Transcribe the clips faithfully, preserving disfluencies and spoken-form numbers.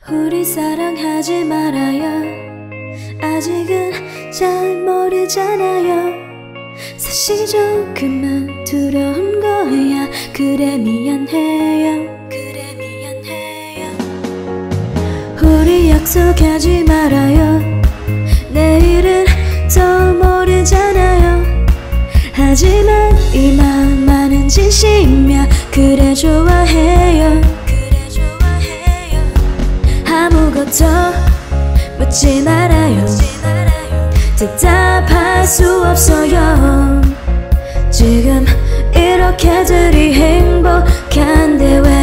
우리 사랑하지 말아요. 아직은 잘 모르잖아요. 사실 조금만 두려운 거야. 그래 미안해요. 그래 미안해요. 우리 약속하지 말아요. 내일은 더 모르잖아요. 하지만 이 마음만은 진심이야. 그래 좋아해요. 그래 좋아해요. 아무것도 묻지 말아요. 대답할 수 없어요. 지금 이렇게들이 행복한데 왜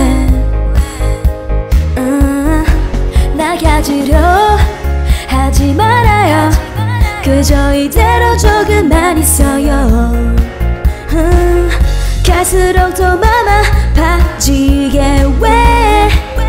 음, 나가지려 하지 말아요. 그저 이대로 조금만 있어요. 음, 갈수록 더 맘 아파지게 왜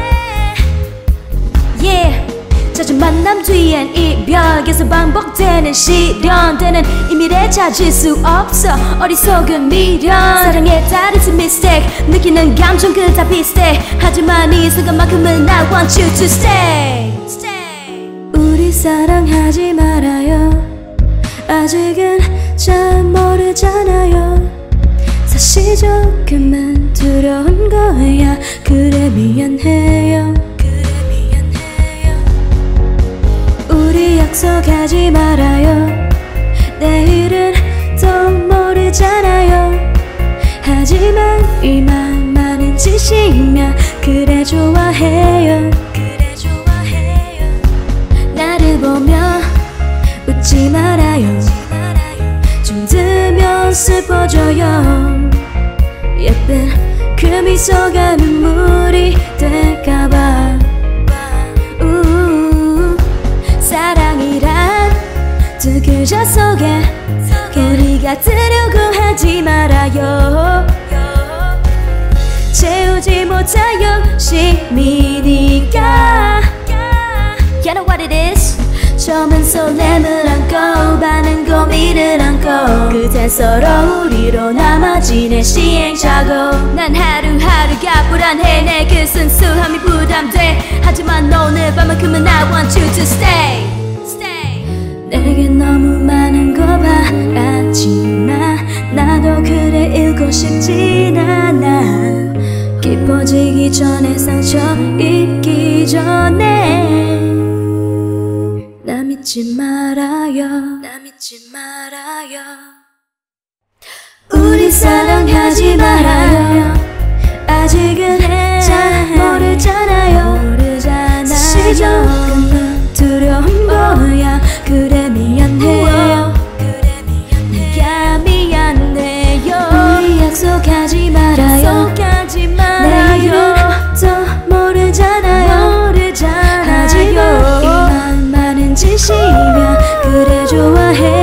yeah. 자주 만남 뒤엔 이별 계속 반복되는 시련들은 이 미래 찾을 수 없어. 어리석은 미련 사랑에 따르는 mistake 느끼는 감정 그 다 비슷해. 하지만 이 순간만큼은 I want you to stay. 우리 사랑하지 말아요. 아직은 잘 모르잖아요. 사실 조금만 두려운 거야. 그래 미안해요. 우리 약속하지 말아요. 내일은 또 모르잖아요. 하지만 이 마음만은 진심이야. 그래 좋아해요. 그래 좋아해요. 나를 보며 웃지 말아요. 좀 들면 슬퍼져요. 예쁜 그 미소가 눈물이 될까봐. 사랑이란 두 글자 속에 괜히 갖으려고 하지 말아요. 채우지 못할 욕심이니까. You know what it is? 처음은 설렘을 안고 반은 고민을 안고 그댄 서로 우리로 남아지는 시행착오. 난 하루하루가 불안해. 내 그 순수함이 부담돼. 하지만 오늘 밤만큼은 I want you to stay. 내게 너무 많은 거 바랐지만 나도 그래 읽고 싶진 않아. 깊어지기 전에 상처 입기 전에 나 믿지 말아요. 나 믿지 말아요. 우리 사랑하지 말아요. 아직은 잘 모르잖아요. 사실 조금만 두려운 거야. 그래 미안해요. 그래 미안해요. 미안해요. 우리 약속하지 말아요. 약속하지 말아요. 내일은 또 모르잖아요. 모르잖아요. 하지만 이 마음만은 진심이야. 그래 좋아해.